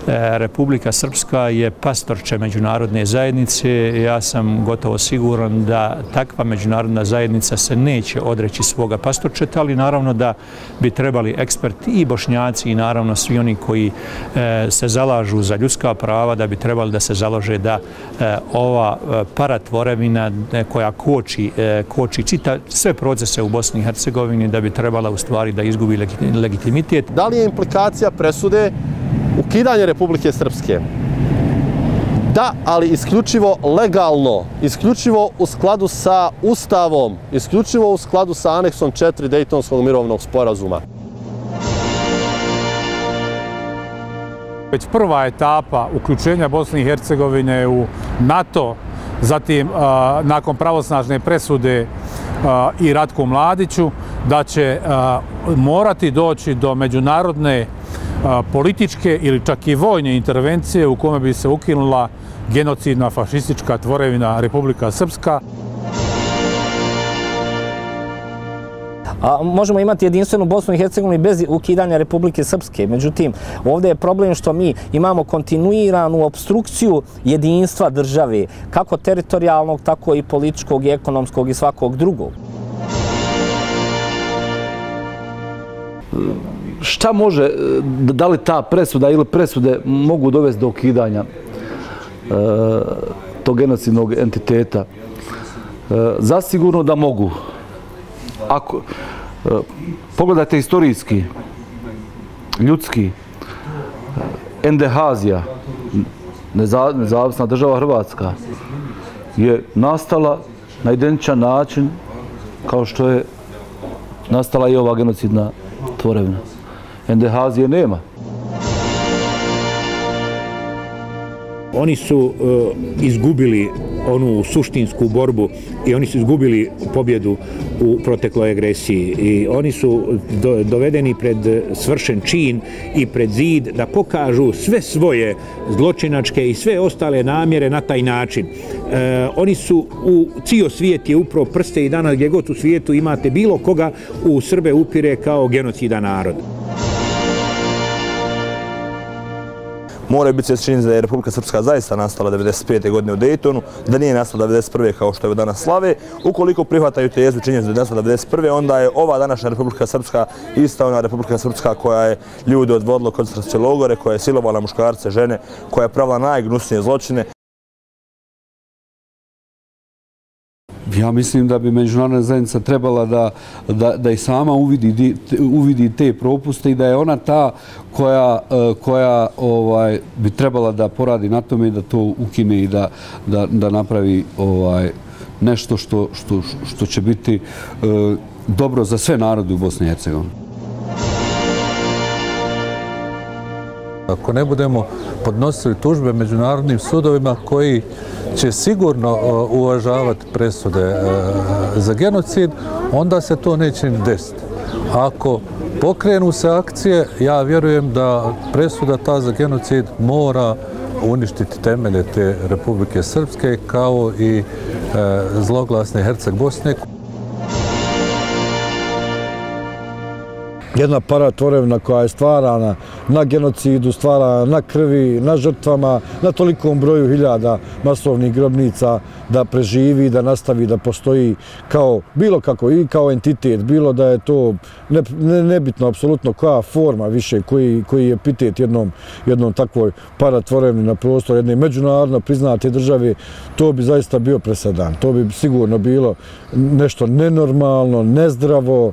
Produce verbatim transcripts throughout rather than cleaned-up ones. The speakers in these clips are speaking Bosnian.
Republika Srpska je pastorče međunarodne zajednice. Ja sam gotovo siguran da takva međunarodna zajednica se neće odreći svoga pastorčeta, ali naravno da bi trebali eksperti i Bošnjaci i naravno svi oni koji se zalažu za ljudska prava, da bi trebali da se založe da ova paratvorevina koja koči, koči čita sve procese u Bosni i Hercegovini, da bi trebala u stvari da izgubi legitimitet. Da li je implikacija presude ukidanje Republike Srpske? Da, ali isključivo legalno, isključivo u skladu sa Ustavom, isključivo u skladu sa aneksom četiri Dejtonskog mirovnog sporazuma. Već prva etapa uključenja Bosne i Hercegovine u NATO, zatim nakon pravosnažne presude i Ratku Mladiću, da će morati doći do međunarodne političke ili čak i vojne intervencije u kome bi se ukinula genocidna fašistička tvorevina Republika Srpska. A možemo imati jedinstvenu Bosnu i Hercegovinu bez ukidanja Republike Srpske. Međutim, ovdje je problem što mi imamo kontinuiranu obstrukciju jedinstva države, kako teritorijalnog, tako i političkog, i ekonomskog i svakog drugog. Šta može, da li ta presuda ili presude mogu dovesti do ukidanja e, tog genocidnog entiteta? E, zasigurno da mogu. Ako, e, pogledajte historijski, ljudski, Endehazija, neza, nezavisna država Hrvatska, je nastala na identičan način kao što je nastala i ova genocidna tvorevina. Endehazije nema. Oni su uh, izgubili onu suštinsku borbu i oni su izgubili pobjedu u protekloj agresiji i oni su do, dovedeni pred svršen čin i pred zid da pokažu sve svoje zločinačke i sve ostale namjere na taj način. Uh, oni su u cijel svijet je upravo prste i danas gdje god u svijetu imate bilo koga u Srbe upire kao genocidan narod. Mora biti svjesni činjenica da je Republika Srpska zaista nastala devedeset pete godine u Dejtonu, da nije nastala devedeset prve kao što je danas slave. Ukoliko prihvataju tezu činjenicu da je nastala devedeset prve, onda je ova današnja Republika Srpska ista ona Republika Srpska koja je ljude odvodila u koncentracijske logore, koja je silovala muškarce, žene, koja je pravila najgnusnije zločine. Ja mislim da bi međunarodna zajednica trebala da, da, da i sama uvidi, uvidi te propuste i da je ona ta koja, koja ovaj, bi trebala da poradi na tome i da to ukine i da, da, da napravi ovaj, nešto što, što, što će biti eh, dobro za sve narode u Bosni i Hercegovini. Ako ne budemo podnosili tužbe međunarodnim sudovima koji će sigurno uvažavati presude za genocid, onda se to neće desiti. Ako pokrenu se akcije, ja vjerujem da presuda ta za genocid mora uništiti temelje te Republike Srpske kao i zloglasne Herceg Bosne. Jedna paratvorevina koja je stvarana na genocidu, stvarana na krvi, na žrtvama, na tolikom broju hiljada masovnih grobnica, da preživi, da nastavi, da postoji kao bilo kako i kao entitet, bilo da je to ne, ne, nebitno apsolutno koja forma više, koji, koji je epitet jednom, jednom takvoj paratvorevini na prostor jedne međunarodno priznate države, to bi zaista bio presedan. To bi sigurno bilo nešto nenormalno, nezdravo.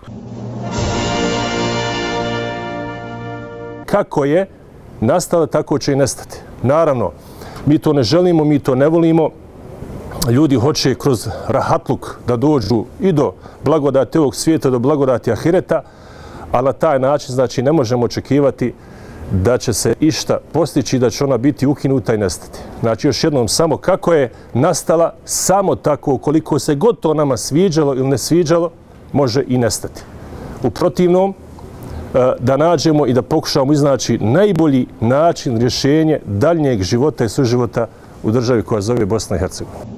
Kako je nastala, tako će i nestati. Naravno, mi to ne želimo, mi to ne volimo. Ljudi hoće kroz rahatluk da dođu i do blagodati ovog svijeta, do blagodati ahireta, ali na taj način znači ne možemo očekivati da će se išta postići, da će ona biti ukinuta i nestati. Znači još jednom, samo kako je nastala, samo tako, ukoliko se god to nama sviđalo ili ne sviđalo, može i nestati. U protivnom, da nađemo i da pokušamo iznaći najbolji način rješenja daljnjeg života i suživota u državi koja zove Bosna i Hercegovina.